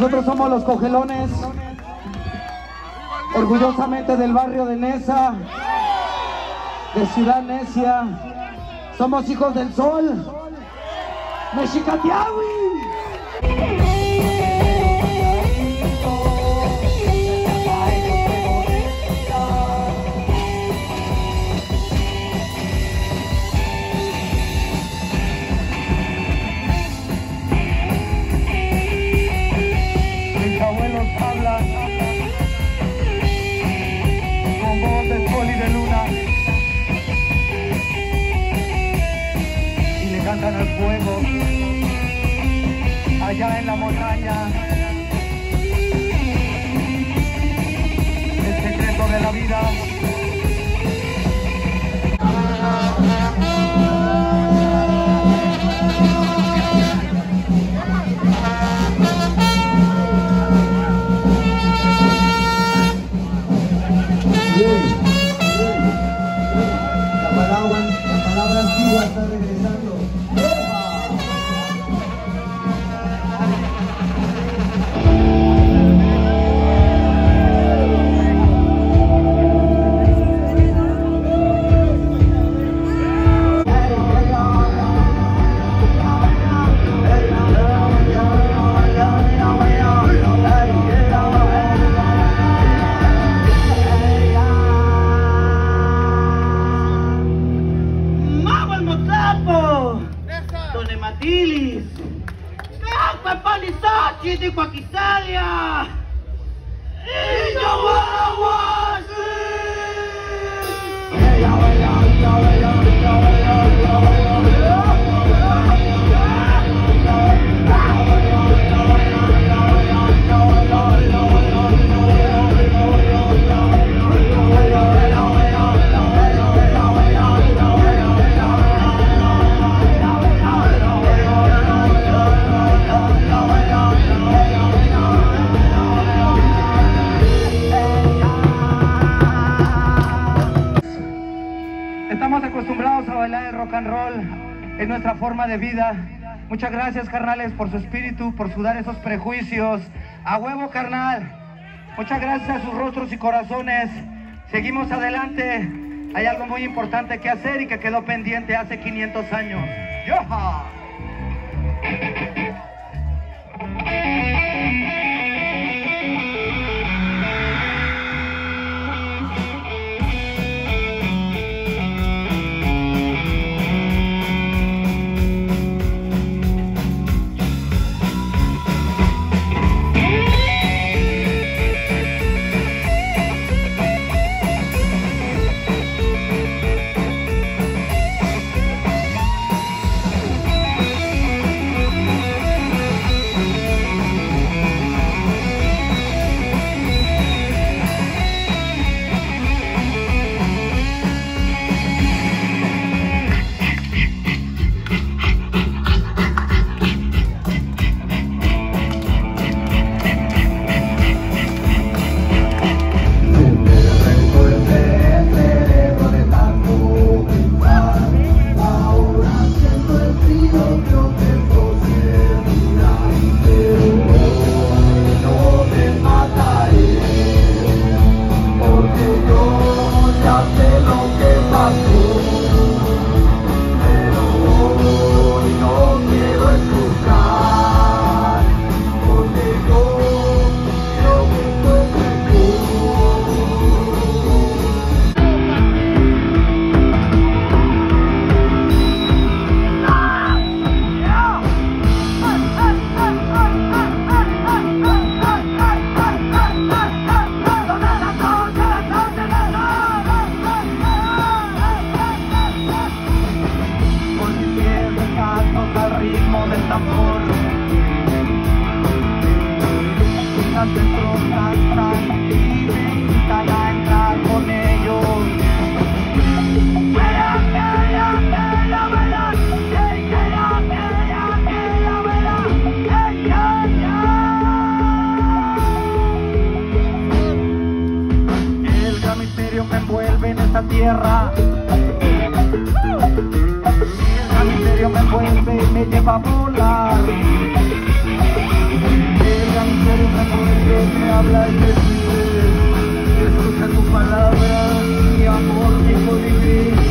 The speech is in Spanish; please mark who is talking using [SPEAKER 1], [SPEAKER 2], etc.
[SPEAKER 1] Nosotros somos los Cogelones, orgullosamente del barrio de Neza, de Ciudad Necia. Somos hijos del sol, Mexicatiahui.
[SPEAKER 2] Cantan al fuego, allá en la montaña, el secreto de la vida.
[SPEAKER 1] La palabra antigua está regresando.
[SPEAKER 3] Matilis, Kakpa Palisachi de Paquisalia, y
[SPEAKER 2] Estamos acostumbrados a bailar el rock and roll, es nuestra forma de vida. Muchas gracias, carnales, por su espíritu, por sudar esos prejuicios. ¡A huevo, carnal! Muchas gracias a sus rostros y corazones. Seguimos adelante. Hay algo muy importante que hacer y que quedó pendiente hace 500 años. ¡Yoja! Tierra, el misterio me envuelve y me lleva a volar. El gran misterio
[SPEAKER 1] habla y me dice, escucha tu palabra, mi amor, mi colibrí.